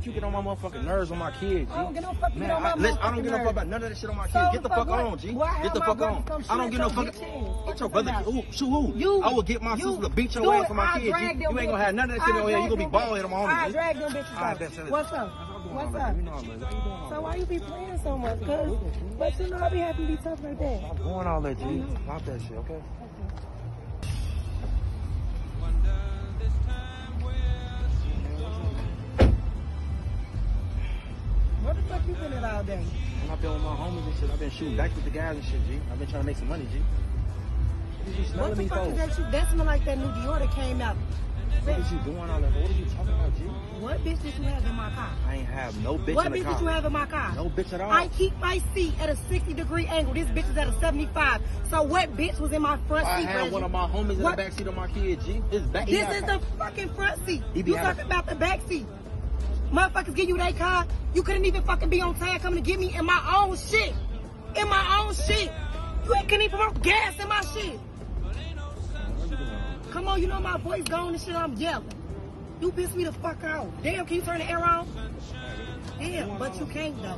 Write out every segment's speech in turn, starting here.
bitch, you get on my motherfucking nerves on my kid, G. I don't get no fucking on my I don't get no fuck about none of that shit on my kid. Get the fuck on, G. Get the fuck on. I don't get no fuck. Get your brother. Shoot who? I will get my sister to beat your ass for my kid, G. You ain't gonna have none of that shit on here. You gonna be bald head on my homie, G. I drag them bitches out. What's up? What's up? So why you be playing so much? Cause, but you know I be having to be tough like that. I'm doing all that, G. Stop that shit, okay? Where the fuck you been at all day? I've been with my homies and shit. I've been shooting back with the guys and shit, G. I've been trying to make some money, G. What the fuck is that you? That smell like that new Dior that came out. What is you doing all that? What are you talking about, G? What bitch did you have in my car? I ain't have no bitch what in the car. What bitch did you have in my car? No bitch at all. I keep my seat at a 60-degree angle. This bitch is at a 75. So what bitch was in my front seat? I had one of my homies in the back seat of my kid, G. This is the fucking front seat. You talking about the back seat. Motherfuckers give you that car. You couldn't even fucking be on time coming to get me in my own shit. In my own shit. You couldn't even put gas in my shit. Come on, you know my voice gone and shit, I'm yelling. You piss me the fuck out. Damn, can you turn the air on? Damn, but you can't though.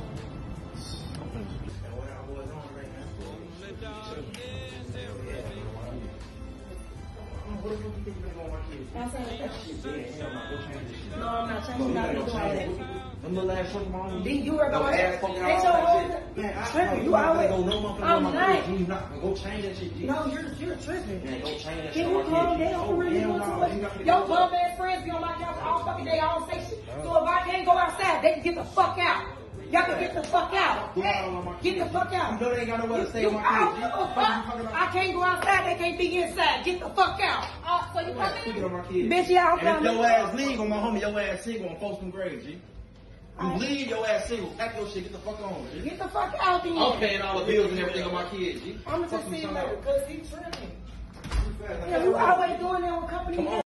No, I'm not changing. Not doing that. I'm the last one, mom. You were going to tripping. You always. I'm not. Go change that shit, G. No, you're tripping. Man, go change that shit. Can you calm down for really Your bum ass friends be on my couch all fucking day. I don't say shit. So if I can't go outside, they can get the fuck out. Y'all can get the fuck out. Get the fuck out. You know they ain't got nowhere to stay on my kids. I can't go outside. They can't be inside. Get the fuck out. So you fucking on my kids. Bitch, yeah, I'm coming. If your ass leave on my homie, your ass single on Folsom Grave, G. You leave your ass single. Pack your shit. Get the fuck on, G. Get the fuck out, then. I'm paying all the bills and everything on my kids, G. I'm gonna just see you later because he's tripping. Yeah, you always doing that with company.